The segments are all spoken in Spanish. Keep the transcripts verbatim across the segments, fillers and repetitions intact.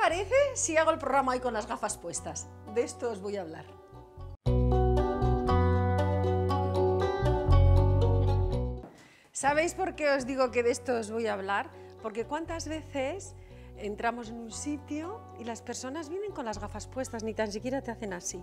parece si hago el programa hoy con las gafas puestas? De esto os voy a hablar. ¿Sabéis por qué os digo que de esto os voy a hablar? Porque cuántas veces entramos en un sitio y las personas vienen con las gafas puestas, ni tan siquiera te hacen así.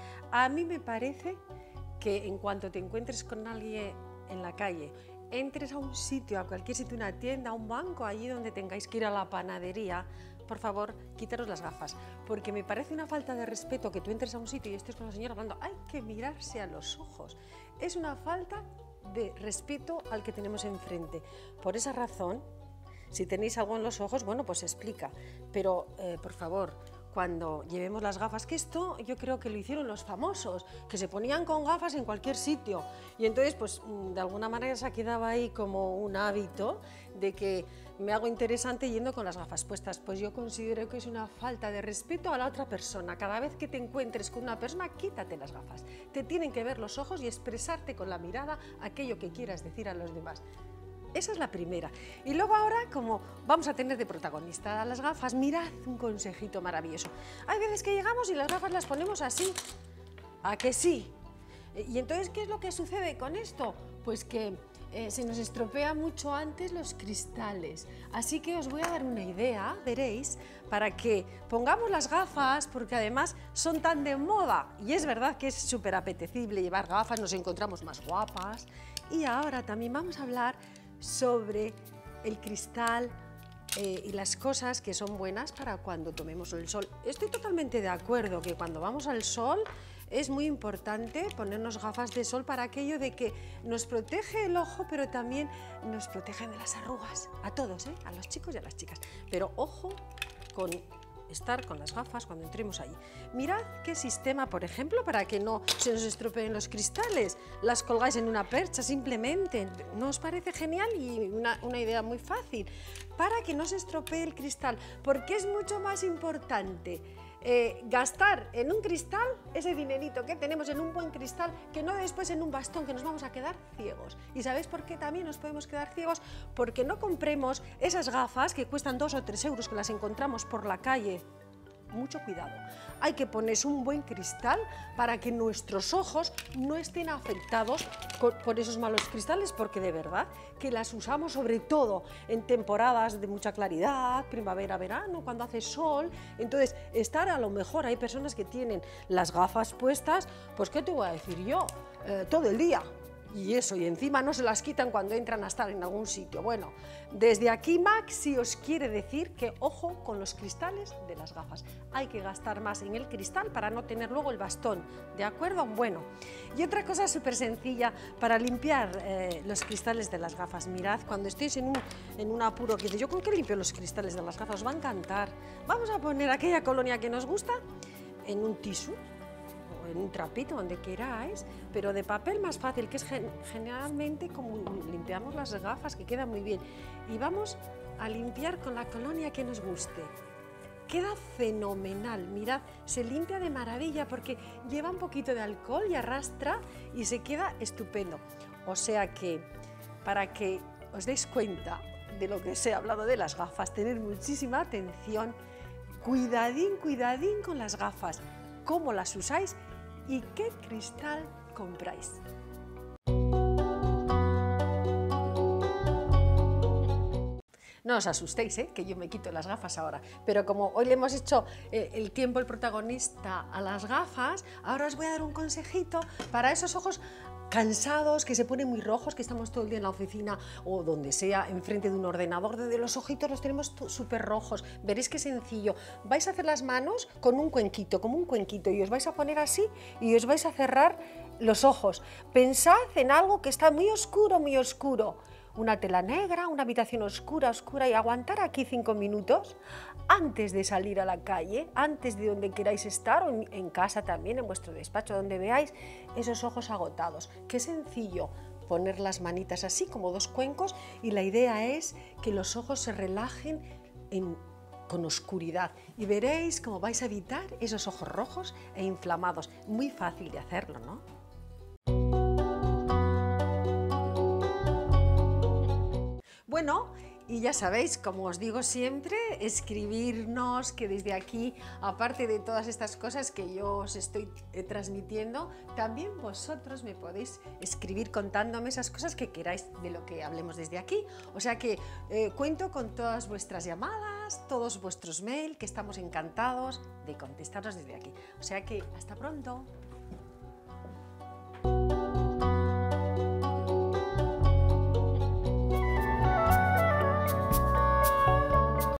A mí me parece que en cuanto te encuentres con alguien en la calle, entres a un sitio, a cualquier sitio, una tienda, a un banco, allí donde tengáis que ir a la panadería, por favor, quitaros las gafas, porque me parece una falta de respeto que tú entres a un sitio y estés con la señora hablando. Hay que mirarse a los ojos. Es una falta de respeto al que tenemos enfrente. Por esa razón, si tenéis algo en los ojos, bueno, pues explica, pero eh, por favor, cuando llevemos las gafas, que esto yo creo que lo hicieron los famosos, que se ponían con gafas en cualquier sitio, y entonces pues de alguna manera se quedaba ahí como un hábito de que me hago interesante yendo con las gafas puestas. Pues yo considero que es una falta de respeto a la otra persona. Cada vez que te encuentres con una persona, quítate las gafas. Te tienen que ver los ojos y expresarte con la mirada aquello que quieras decir a los demás. Esa es la primera. Y luego ahora, como vamos a tener de protagonista las gafas, mirad un consejito maravilloso. Hay veces que llegamos y las gafas las ponemos así. ¿A que sí? Y entonces, ¿qué es lo que sucede con esto? Pues que eh, se nos estropea mucho antes los cristales. Así que os voy a dar una idea, veréis, para que pongamos las gafas, porque además son tan de moda. Y es verdad que es súper apetecible llevar gafas, nos encontramos más guapas. Y ahora también vamos a hablar sobre el cristal eh, y las cosas que son buenas para cuando tomemos el sol. Estoy totalmente de acuerdo que cuando vamos al sol es muy importante ponernos gafas de sol para aquello de que nos protege el ojo, pero también nos protege de las arrugas, a todos, ¿eh? A los chicos y a las chicas. Pero ojo con estar con las gafas cuando entremos allí. Mirad qué sistema, por ejemplo, para que no se nos estropeen los cristales. Las colgáis en una percha simplemente. ¿No os parece genial? Y una, una idea muy fácil. Para que no se estropee el cristal, porque es mucho más importante eh, gastar en un cristal ese dinerito que tenemos en un buen cristal que no después en un bastón, que nos vamos a quedar ciegos. ¿Y sabéis por qué también nos podemos quedar ciegos? Porque no compremos esas gafas que cuestan dos o tres euros, que las encontramos por la calle. Mucho cuidado, hay que ponerse un buen cristal para que nuestros ojos no estén afectados por esos malos cristales, porque de verdad que las usamos sobre todo en temporadas de mucha claridad, primavera, verano, cuando hace sol. Entonces, estar a lo mejor, hay personas que tienen las gafas puestas, pues ¿qué te voy a decir yo? Eh, todo el día. Y eso, y encima no se las quitan cuando entran a estar en algún sitio. Bueno, desde aquí Maxi os quiere decir que ojo con los cristales de las gafas. Hay que gastar más en el cristal para no tener luego el bastón, ¿de acuerdo? Bueno, y otra cosa súper sencilla para limpiar eh, los cristales de las gafas. Mirad, cuando estéis en un, en un apuro, que dice, ¿yo con qué limpio los cristales de las gafas? Os va a encantar. Vamos a poner aquella colonia que nos gusta en un tisú, en un trapito, donde queráis, pero de papel más fácil, que es gen generalmente como limpiamos las gafas, que queda muy bien. Y vamos a limpiar con la colonia que nos guste. Queda fenomenal, mirad, se limpia de maravilla porque lleva un poquito de alcohol y arrastra y se queda estupendo. O sea que, para que os deis cuenta de lo que os he hablado de las gafas, tened muchísima atención, cuidadín, cuidadín con las gafas, cómo las usáis y qué cristal compráis. No os asustéis, ¿eh? Que yo me quito las gafas ahora, pero como hoy le hemos hecho eh, el tiempo, el protagonista a las gafas, ahora os voy a dar un consejito para esos ojos cansados, que se ponen muy rojos, que estamos todo el día en la oficina o donde sea, enfrente de un ordenador, donde los ojitos los tenemos súper rojos. Veréis qué sencillo. Vais a hacer las manos con un cuenquito, como un cuenquito, y os vais a poner así y os vais a cerrar los ojos. Pensad en algo que está muy oscuro, muy oscuro. Una tela negra, una habitación oscura, oscura, y aguantar aquí cinco minutos antes de salir a la calle, antes de donde queráis estar, o en, en casa también, en vuestro despacho, donde veáis esos ojos agotados. Qué sencillo, poner las manitas así como dos cuencos, y la idea es que los ojos se relajen en, con oscuridad, y veréis cómo vais a evitar esos ojos rojos e inflamados. Muy fácil de hacerlo, ¿no? Bueno, Y ya sabéis, como os digo siempre, escribirnos, que desde aquí, aparte de todas estas cosas que yo os estoy eh, transmitiendo, también vosotros me podéis escribir contándome esas cosas que queráis de lo que hablemos desde aquí. O sea que eh, cuento con todas vuestras llamadas, todos vuestros mails, que estamos encantados de contestaros desde aquí. O sea que hasta pronto.